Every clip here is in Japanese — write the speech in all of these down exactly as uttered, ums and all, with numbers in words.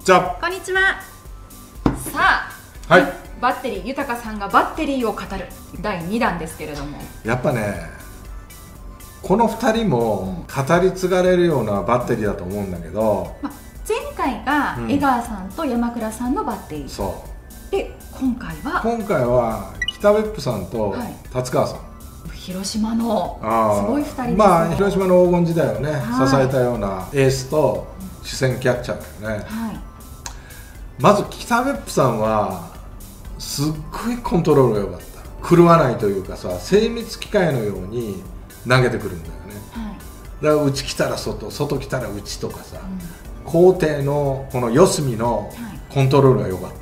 じゃあこんにちは。さあ、 はい、 バッテリー豊さんがバッテリーを語るだいにだんですけれども、 やっぱねこのふたりも語り継がれるようなバッテリーだと思うんだけど、 ま、前回が江川さんと山倉さんのバッテリー、 そうで今回は今回は北別府さんと達川さん、 はい、広島のすごいふたりですね。 まあ広島の黄金時代をね、 はい、 支えたようなエースと主戦キャッチャーだよね、 はい、 まず北別府さんはすっごいコントロールが良かった。狂わないというかさ、精密機械のように投げてくるんだよね、はい、だから内来たら外、外来たら内とかさ、うん、高低のこの四隅のコントロールが良かった、はい、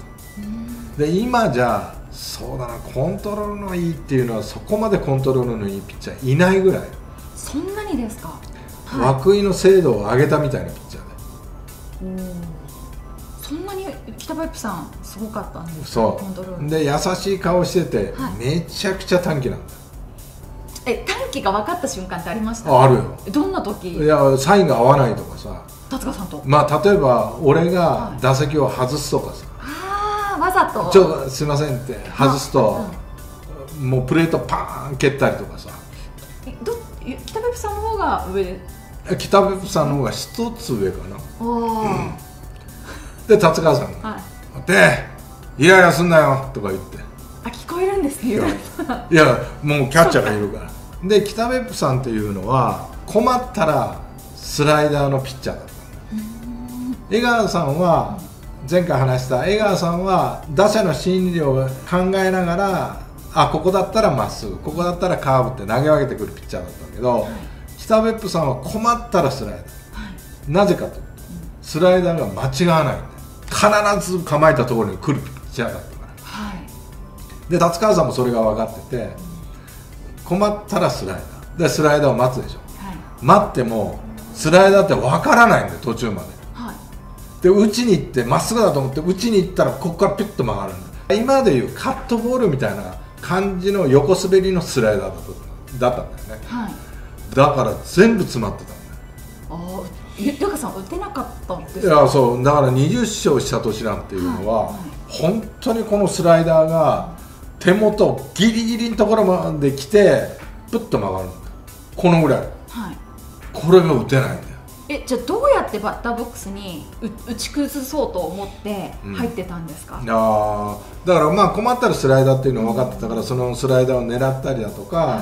で今じゃそうだな、コントロールのいいっていうのはそこまでコントロールのいいピッチャーいないぐらい。 そんなにですか？ はい、涌井の精度を上げたみたいなピッチャーで、 そんなに北別府さんすごかったんですか？ そうコントロールで優しい顔してて、はい、めちゃくちゃ短気なんだよ。 え、短気が分かった瞬間ってありました？ あ、あるよ。 どんな時？ いや、サインが合わないとかさ、 達川さんと、 まあ例えば俺が打席を外すとかさ、 はい、ああわざとちょっとすいませんって外すと、うん、もうプレートパーン蹴ったりとかさ。 えど北別府さんの方が上で？ 北別府さんの方が一つ上かな。 おー、うん、 で達川さんが、はい、でイライラすんなよとか言って、 あ、聞こえるんですね。 いやもうキャッチャーがいるからで北別府さんっていうのは困ったらスライダーのピッチャーだったんだ。江川さんは前回話した江川さんは打者の心理を考えながら、あ、ここだったらまっすぐ、ここだったらカーブって投げ上げてくるピッチャーだったんだけど、はい、北別府さんは困ったらスライダー、はい、なぜかというとスライダーが間違わないんだよ。必ず構えたところに来るピッチャーだったから、はい、で達川さんもそれが分かってて、うん、困ったらスライダーでスライダーを待つでしょ、はい、待ってもスライダーって分からないんだよ途中まで、はい、で打ちに行ってまっすぐだと思って打ちに行ったらここからピュッと曲がるんだ。今でいうカットボールみたいな感じの横滑りのスライダーだったんだよね、はい、だから全部詰まってたんだよ。ああ、 豊川さん打てなかったんですか？ いや、そうだからにじゅっ勝した年なんていうのは、はいはい、本当にこのスライダーが手元ギリギリのところまで来てプッと曲がるんだよ。このぐらい、はい、これが打てないんだよ。 え、じゃあどうやってバッターボックスに打ち崩そうと思って入ってたんですか？うん、 あだからまあ困ったらスライダーっていうのは分かってたから、そのスライダーを狙ったりだとか、はい、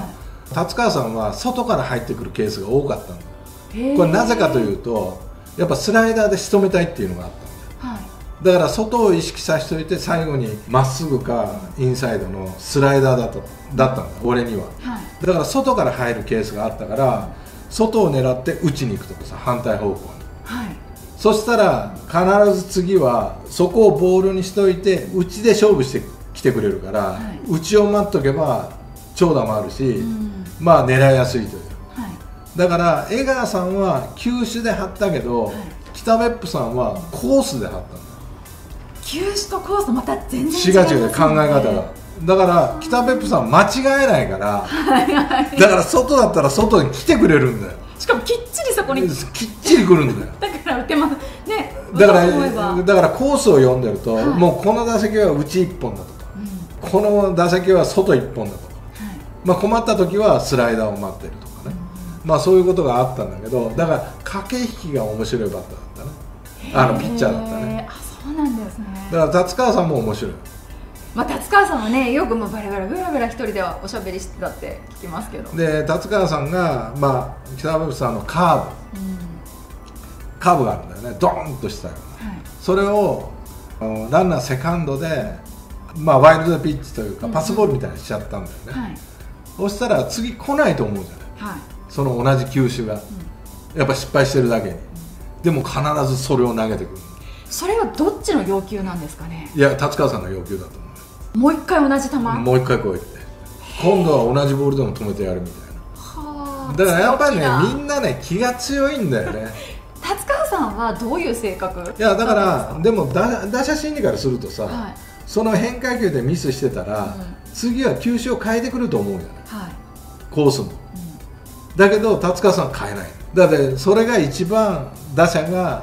達川さんは外から入ってくるケースが多かったんだ。これなぜかというとやっぱスライダーで仕留めたいっていうのがあったんだよ、はい、だから外を意識させておいて最後にまっすぐかインサイドのスライダーだとだったんだ俺には、はい、だから外から入るケースがあったから外を狙って打ちに行くとかさ、反対方向に、はい、そしたら必ず次はそこをボールにしといて内で勝負してきてくれるから、はい、内を待っとけば長打もあるし、うん、まあ狙いやすいという。だから江川さんは球種で張ったけど、はい、北別府さんはコースで張ったんだ。 球種とコースまた全然違いますね。 違う違う考え方が。だから北別府さん間違えないから、はいはい、だから外だったら外に来てくれるんだよ。 しかもきっちりそこにきっちり来るんだよ。 だから打てますね。 だからだからコースを読んでると、はい、もうこの打席は内いっぽんだとか、うん、この打席は外いっぽんだとか、はい、まあ困った時はスライダーを待ってるとか。まあそういうことがあったんだけど、だから駆け引きが面白いバッターだったね。あのピッチャーだったね。 あ、そうなんですね。 だから達川さんも面白い。 まあ達川さんはね、よくもうバラバラブラブラ一人ではおしゃべりしてたって聞きますけど。 で達川さんがまあ北別府さんのカーブ、うん、カーブがあるんだよね。ドーンとしたような、はい、それをランナーセカンドでまあワイルドピッチというか、うん、パスボールみたいにしちゃったんだよね。はい、そしたら次来ないと思うじゃない。はい、その同じ球種が、うん、やっぱ失敗してるだけに、うん、でも必ずそれを投げてくる。それはどっちの要求なんですかね？ いや達川さんの要求だと思う。 もう一回同じ球、 もう一回こうやって今度は同じボールでも止めてやるみたいな。はだからやっぱりね、みんなね気が強いんだよね。 達川さんはどういう性格？ いやだからでも打打者心理からするとさ、はい、その変化球でミスしてたら、うん、次は球種を変えてくると思うじゃない、はい、コースも、だけど達川さんは変えない。だってそれが一番打者が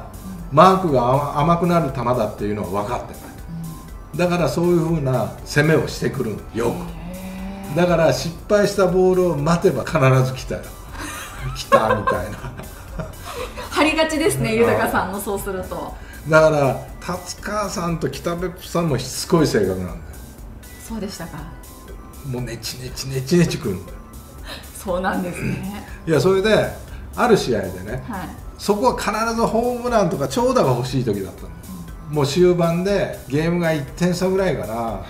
マークが甘くなる球だっていうのは分かってない、うん、だからそういうふうな攻めをしてくるのよく。だから失敗したボールを待てば必ず来たよ来たみたいな張りがちですね、豊さんのそうすると。 だから達川さんと北別府さんもしつこい性格なんだよ。 そうでしたか。 もうネチネチネチネチくるんだよ。 そうなんですね。 いやそれである試合でね、はい、そこは必ずホームランとか長打が欲しい時だったんだよ、うん、もう終盤でゲームがいってん差ぐらいかな、はい、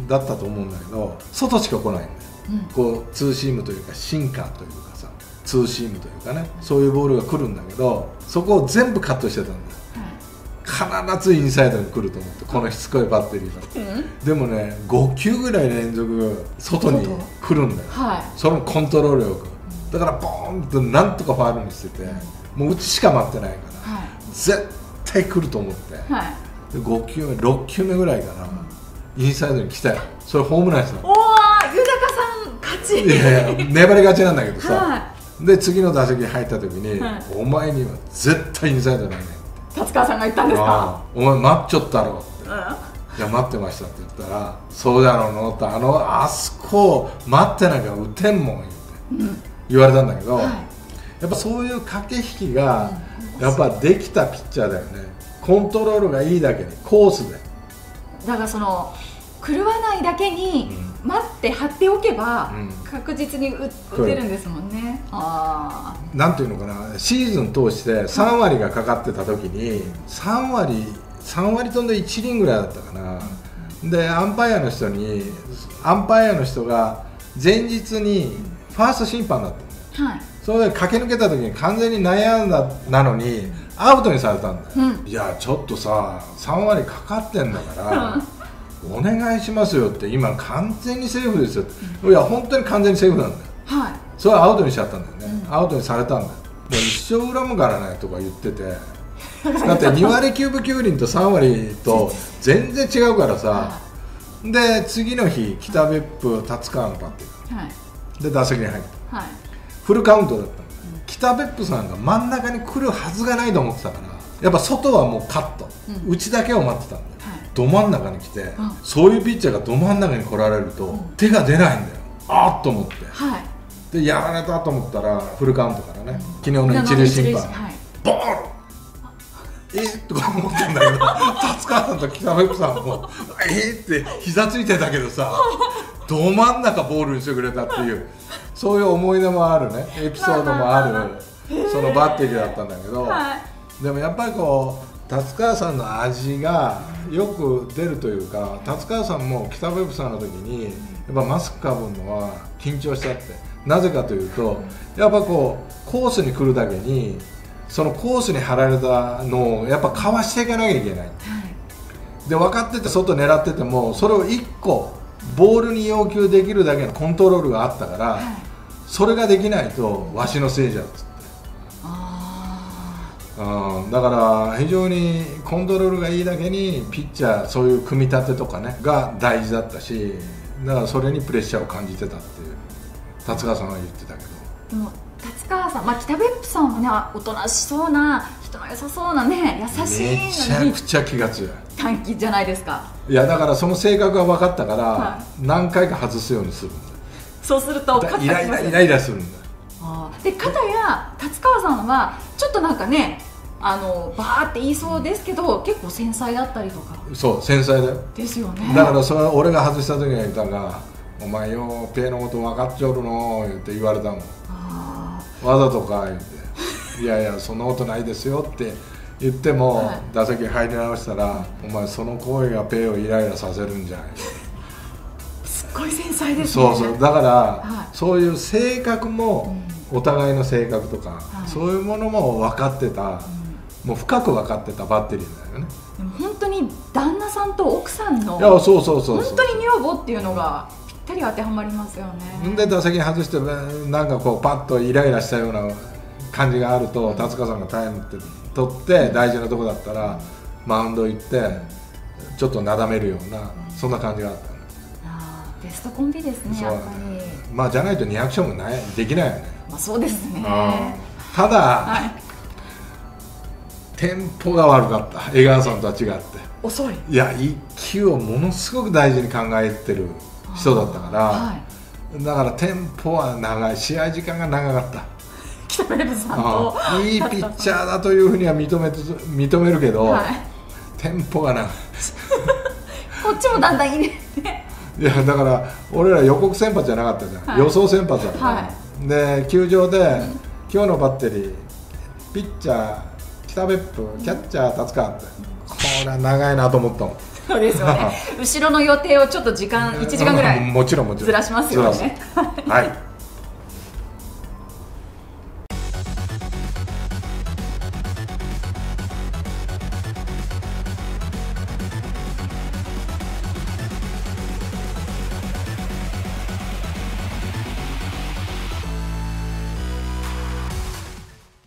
だったと思うんだけど外しか来ないんだよ、うん、こうツーシームというかシンカーというかさツーシームというかね、そういうボールが来るんだけどそこを全部カットしてたんだよ、はい、必ずインサイドに来ると思ってこのしつこいバッテリーが、うん、でもねご球ぐらい連続外に来るんだよ、はい、そのコントロールよくだからボーンとなんとかファウルにしてて、もううちしか待ってないから、はい、絶対来ると思って、はい、でご球目ろっ球目ぐらいかな、うん、インサイドに来たよ。それホームランしたの。 おー、豊さん勝ち。 いやいや粘り勝ちなんだけどさ、はい、で次の打席に入った時に、はい、お前には絶対インサイドないねって達川さんが言ったんですか。 お前待っちょったろって、うん、いや待ってましたって言ったらそうだろうのってあのあそこ待ってなきゃ打てんもん言って、うん、言われたんだけど、はい、やっぱそういう駆け引きがやっぱできたピッチャーだよね。コントロールがいいだけにコースでだからその狂わないだけに待って張っておけば確実に 打,、うん、打てるんですもんね。あなんていうのかな、シーズン通してさん割がかかってた時にさん割さん割飛んでいち厘ぐらいだったかな。でアンパイアの人にアンパイアの人が前日にファースト審判だったの、はい、それで駆け抜けた時に完全に内野安打なのにアウトにされたんだよ、うん、いやちょっとささん割かかってんだからお願いしますよって今完全にセーフですよ、うん、いや本当に完全にセーフなんだよ、はい、それはアウトにしちゃったんだよね、うん、アウトにされたんだよ。で一生恨むからねとか言っててだってに割きゅうぶきゅう厘とさん割と全然違うからさで次の日北別府達川のバッテリー、はい、で打席に入った、はい、フルカウントだったの、うん、北別府さんが真ん中に来るはずがないと思ってたからやっぱ外はもうカット、うん、内だけを待ってたんだよ、はい、ど真ん中に来て、うん、そういうピッチャーがど真ん中に来られると、うん、手が出ないんだよ。あっと思って、はい、でやられたと思ったらフルカウントからね、うん、昨日の一塁審判、はい、ボールえー、とか思ってんだけど達川さんと北別府さんもえーって膝ついてたけどさど真ん中ボールにしてくれたっていうそういう思い出もあるねエピソードもあるそのバッテリーだったんだけど、はい、でもやっぱりこう達川さんの味がよく出るというか達川さんも北別府さんの時にやっぱマスクかぶるのは緊張しちゃってなぜかというとやっぱこうコースに来るだけにそのコースに張られたのをやっぱかわしていかなきゃいけない、はい、で分かってて外狙っててもそれをいっこボールに要求できるだけのコントロールがあったから、はい、それができないとわしのせいじゃんっつってあ、うん、だから非常にコントロールがいいだけにピッチャーそういう組み立てとかねが大事だったしだからそれにプレッシャーを感じてたっていう達川さんは言ってたけどでも達川さん、まあ、北別府さんはねおとなしそうな人の良さそうなね優しいのにめちゃくちゃ気が強い短気じゃないですか。 いやだからその性格が分かったから、はい、何回か外すようにするんだ。 そうするとイライライライラするんだ。 あで片や達川さんはちょっとなんかねあのバーって言いそうですけど結構繊細だったりとか。 そう繊細だよですよね。 だからそれ俺が外した時に言ったがお前よペイのこと分かっちょるのって言われたもん。あわざとか言っていやいやそんなことないですよって言っても、はい、打席入り直したらお前その行為がペイをイライラさせるんじゃないすっごい繊細ですね。そうそうだから、はい、そういう性格も、うん、お互いの性格とか、はい、そういうものも分かってた、うん、もう深く分かってたバッテリーだよね。 でも本当に旦那さんと奥さんのいやそうそうそう本当に女房っていうのがぴったり当てはまりますよね。 で打席に外してなんかこうパッとイライラしたような感じがあると達川さんがタイムって取って大事なとこだったらマウンド行ってちょっとなだめるようなそんな感じがあった、ね、 あベストコンビですねやっぱり。 まあじゃないとにアクションもないできないよね。 まあそうですね。 ただ、はい、 テンポが悪かった。江川さんとは違って、 遅い。 いや一球をものすごく大事に考えてる人だったから、はい、だからテンポは長い、試合時間が長かった。 北別府さんといいピッチャーだというふうには認め認めるけど、はい、テンポが長いこっちもだんだんいいねいやだから俺ら予告先発じゃなかったじゃん、はい、予想先発だった、はい、で球場で、うん、今日のバッテリーピッチャー北別府、キャッチャー達川って、これは長いなと思ったもん。 そうですよね後ろの予定をちょっと時間いちじかんぐらいもちろんもちろんずらしますよねはい